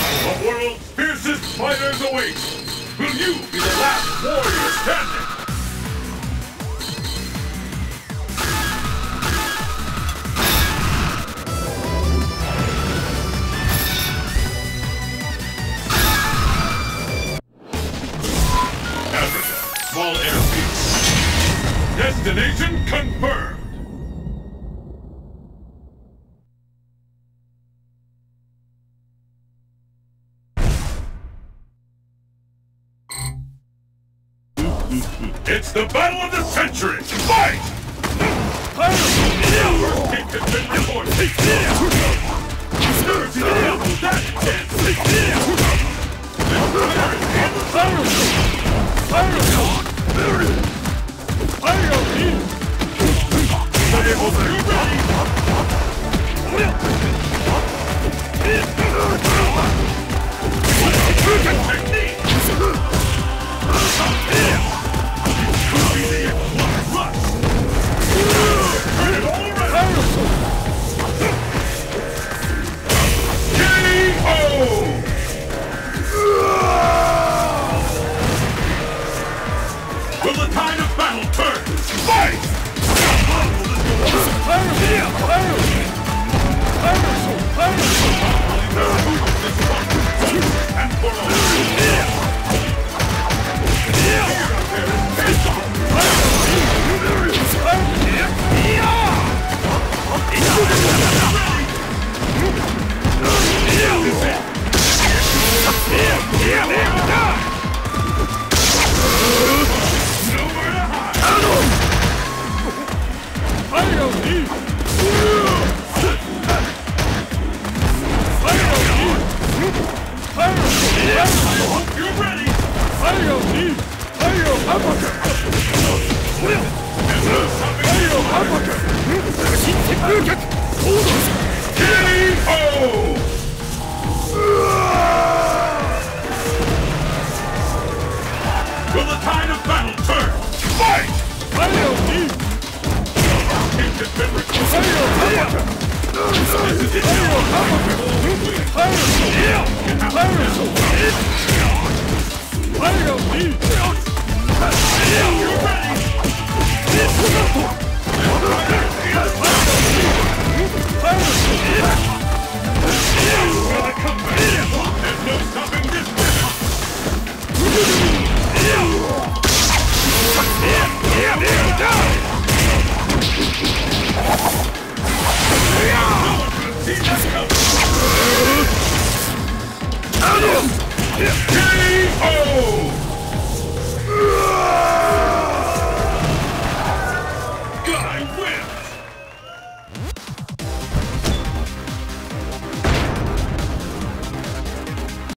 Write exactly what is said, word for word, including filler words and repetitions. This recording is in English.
The world's fiercest fighters await! Will you be the last warrior standing? Africa, small airfield. Destination confirmed! It's the battle of the century! Fight! First kick has been recorded! Never seen a double that intense! This player is in the fire! Technique! Will the tide of battle turn? Fight! And for will the tide of battle turn? Fight! Kick has been recorded. This is it. You're ready!